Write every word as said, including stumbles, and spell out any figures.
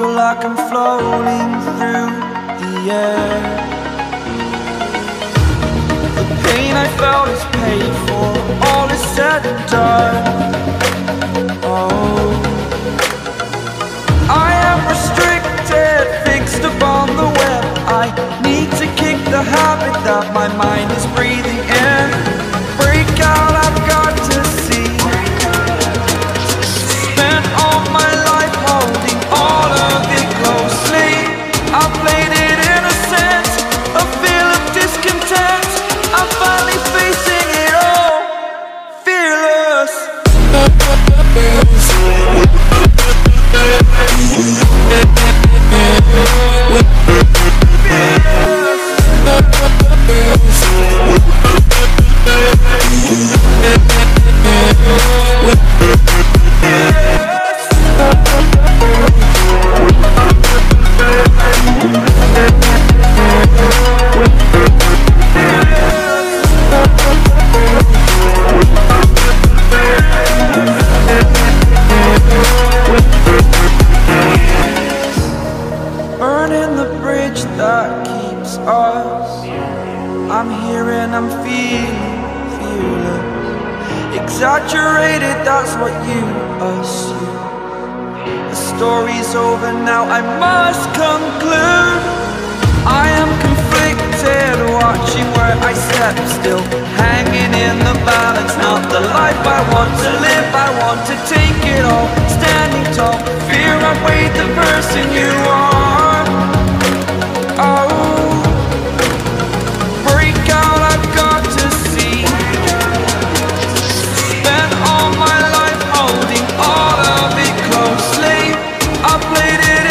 feel like I'm floating through the air. The pain I felt is paid for, all is said and done. Oh, I am restricted, fixed upon the web. I need to kick the habit that my mind is breathing in. Break out, I've got to see. Spent all my life holding all of it closely. I played it innocent, a feel of discontent. I'm finally facing it all, fearless. Burning the bridge that keeps us. I'm here and I'm feeling fearless. Exaggerated, that's what you assume. The story's over now, I must conclude. I am conflicted, watching where I step still, hanging in the balance. Not the life I want to live, I want to take it all. Standing tall, fear outweighed the person you are. Oh, break out, I've got to see. Spent all my life holding all of it closely. I played it